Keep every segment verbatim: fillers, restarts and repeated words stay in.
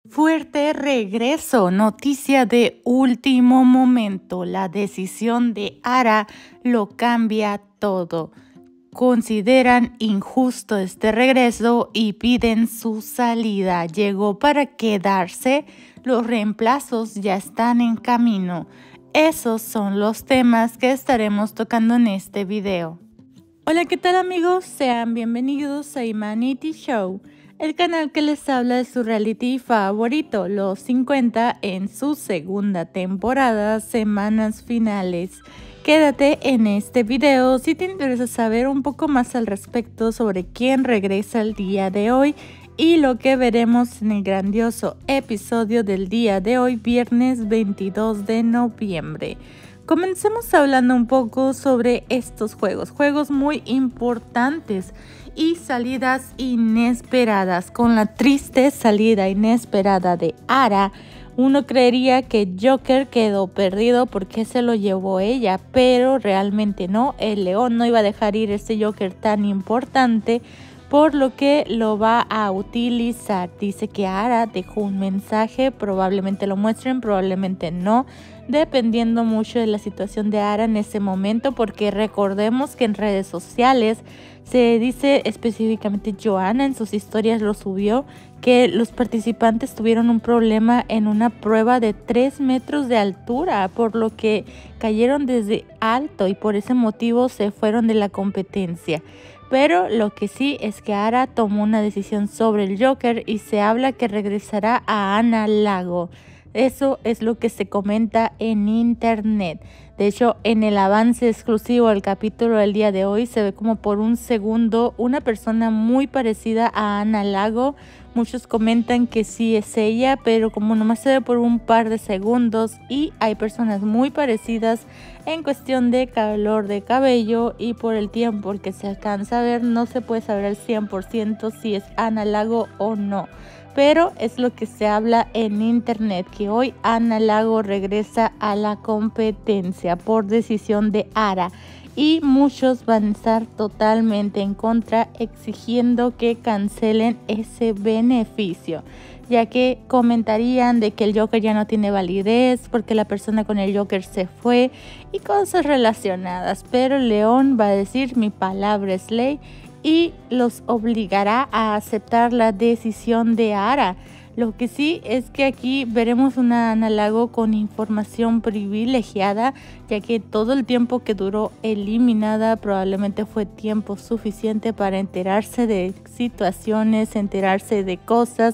Fuerte regreso, noticia de último momento. La decisión de Ara lo cambia todo. Consideran injusto este regreso y piden su salida. Llegó para quedarse. Los reemplazos ya están en camino. Esos son los temas que estaremos tocando en este video. Hola, ¿qué tal amigos? Sean bienvenidos a Imanity Show, el canal que les habla de su reality favorito, Los cincuenta, en su segunda temporada, semanas finales. Quédate en este video si te interesa saber un poco más al respecto sobre quién regresa el día de hoy y lo que veremos en el grandioso episodio del día de hoy, viernes veintidós de noviembre. Comencemos hablando un poco sobre estos juegos, juegos muy importantes y salidas inesperadas. Con la triste salida inesperada de Ara, uno creería que Joker quedó perdido porque se lo llevó ella, pero realmente no. El león no iba a dejar ir ese Joker tan importante, por lo que lo va a utilizar. Dice que Ara dejó un mensaje, probablemente lo muestren, probablemente no, dependiendo mucho de la situación de Ara en ese momento, porque recordemos que en redes sociales se dice específicamente, Joanna en sus historias lo subió, que los participantes tuvieron un problema en una prueba de tres metros de altura, por lo que cayeron desde alto y por ese motivo se fueron de la competencia. Pero lo que sí es que Ara tomó una decisión sobre el Joker y se habla que regresará a Ana Lago. Eso es lo que se comenta en internet. De hecho, en el avance exclusivo del capítulo del día de hoy se ve como por un segundo una persona muy parecida a Ana Lago. Muchos comentan que sí es ella, pero como nomás se ve por un par de segundos, y hay personas muy parecidas en cuestión de color de cabello, y por el tiempo que se alcanza a ver no se puede saber al cien por ciento si es Ana Lago o no. Pero es lo que se habla en internet, que hoy Ana Lago regresa a la competencia por decisión de Ara. Y muchos van a estar totalmente en contra, exigiendo que cancelen ese beneficio, ya que comentarían de que el Joker ya no tiene validez porque la persona con el Joker se fue y cosas relacionadas. Pero León va a decir: mi palabra es ley, y los obligará a aceptar la decisión de Ara. Lo que sí es que aquí veremos una Ana Lago con información privilegiada, ya que todo el tiempo que duró eliminada probablemente fue tiempo suficiente para enterarse de situaciones, enterarse de cosas.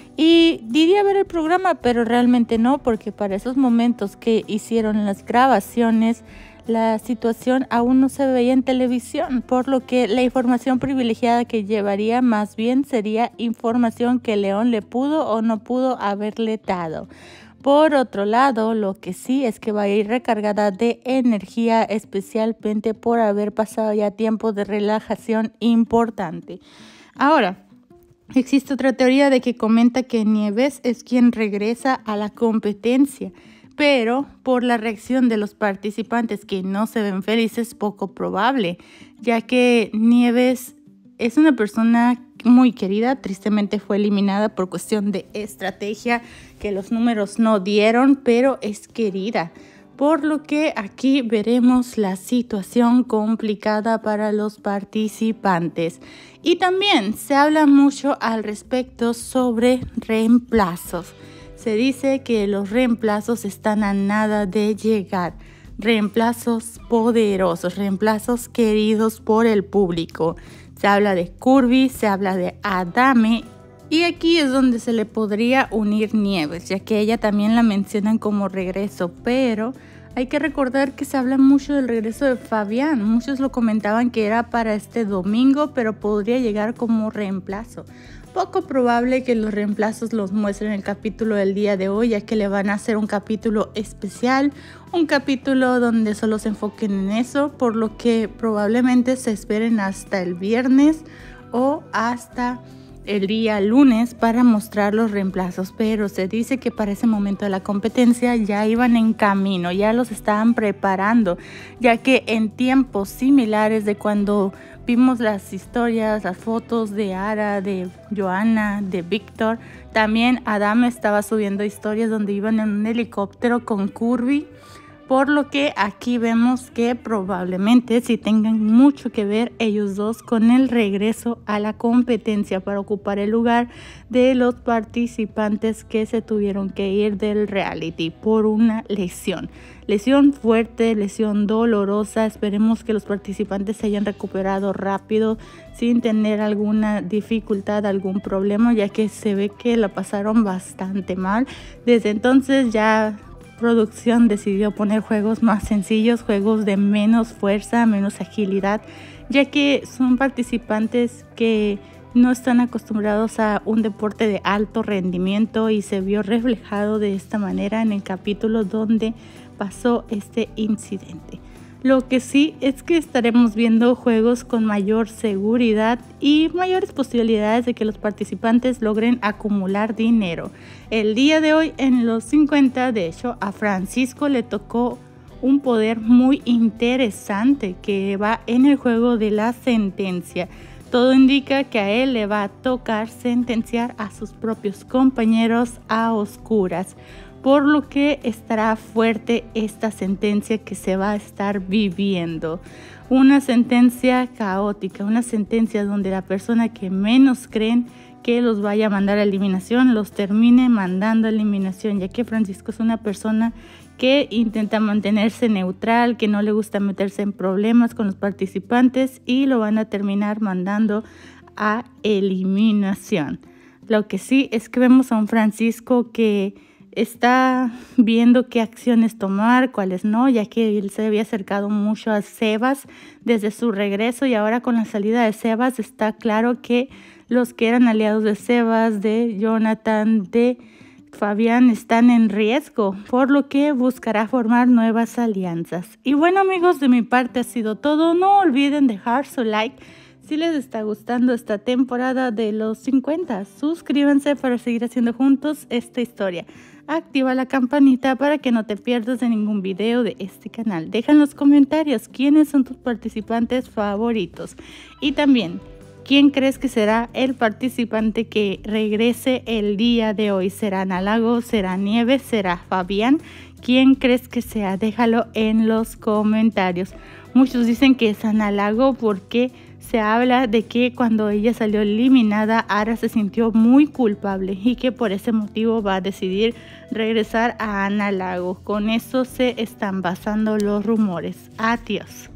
Y diría ver el programa, pero realmente no, porque para esos momentos que hicieron las grabaciones, la situación aún no se veía en televisión, por lo que la información privilegiada que llevaría más bien sería información que León le pudo o no pudo haberle dado. Por otro lado, lo que sí es que va a ir recargada de energía, especialmente por haber pasado ya tiempo de relajación importante. Ahora, existe otra teoría de que comenta que Nieves es quien regresa a la competencia, pero por la reacción de los participantes que no se ven felices, poco probable, ya que Nieves es una persona muy querida. Tristemente fue eliminada por cuestión de estrategia, que los números no dieron, pero es querida. Por lo que aquí veremos la situación complicada para los participantes. Y también se habla mucho al respecto sobre reemplazos. Se dice que los reemplazos están a nada de llegar. Reemplazos poderosos, reemplazos queridos por el público. Se habla de Curvy, se habla de Adame. Y aquí es donde se le podría unir Nieves, ya que ella también la mencionan como regreso. Pero hay que recordar que se habla mucho del regreso de Fabián. Muchos lo comentaban que era para este domingo, pero podría llegar como reemplazo. Poco probable que los reemplazos los muestren en el capítulo del día de hoy, ya que le van a hacer un capítulo especial, un capítulo donde solo se enfoquen en eso, por lo que probablemente se esperen hasta el viernes o hasta el día lunes para mostrar los reemplazos, pero se dice que para ese momento de la competencia ya iban en camino, ya los estaban preparando, ya que en tiempos similares de cuando vimos las historias, las fotos de Ara, de Joanna, de Víctor. También Adam estaba subiendo historias donde iban en un helicóptero con Kirby. Por lo que aquí vemos que probablemente sí tengan mucho que ver ellos dos con el regreso a la competencia para ocupar el lugar de los participantes que se tuvieron que ir del reality por una lesión. Lesión fuerte, lesión dolorosa. Esperemos que los participantes se hayan recuperado rápido sin tener alguna dificultad, algún problema, ya que se ve que la pasaron bastante mal. Desde entonces ya producción decidió poner juegos más sencillos, juegos de menos fuerza, menos agilidad, ya que son participantes que no están acostumbrados a un deporte de alto rendimiento, y se vio reflejado de esta manera en el capítulo donde pasó este incidente. Lo que sí es que estaremos viendo juegos con mayor seguridad y mayores posibilidades de que los participantes logren acumular dinero. El día de hoy en los cincuenta, de hecho, a Francisco le tocó un poder muy interesante que va en el juego de la sentencia. Todo indica que a él le va a tocar sentenciar a sus propios compañeros a oscuras, por lo que estará fuerte esta sentencia que se va a estar viviendo. Una sentencia caótica, una sentencia donde la persona que menos creen que los vaya a mandar a eliminación, los termine mandando a eliminación, ya que Francisco es una persona que intenta mantenerse neutral, que no le gusta meterse en problemas con los participantes, y lo van a terminar mandando a eliminación. Lo que sí es que vemos a un Francisco que está viendo qué acciones tomar, cuáles no, ya que él se había acercado mucho a Sebas desde su regreso, y ahora con la salida de Sebas está claro que los que eran aliados de Sebas, de Jonathan, de Fabián están en riesgo, por lo que buscará formar nuevas alianzas. Y bueno, amigos, de mi parte ha sido todo. No olviden dejar su like si les está gustando esta temporada de los cincuenta. Suscríbanse para seguir haciendo juntos esta historia. Activa la campanita para que no te pierdas de ningún video de este canal. Deja en los comentarios quiénes son tus participantes favoritos. Y también, ¿quién crees que será el participante que regrese el día de hoy? ¿Será Analago? ¿Será Nieves? ¿Será Fabián? ¿Quién crees que sea? Déjalo en los comentarios. Muchos dicen que es Analago porque se habla de que cuando ella salió eliminada, Ara se sintió muy culpable y que por ese motivo va a decidir regresar a Analago. Con eso se están basando los rumores. Adiós.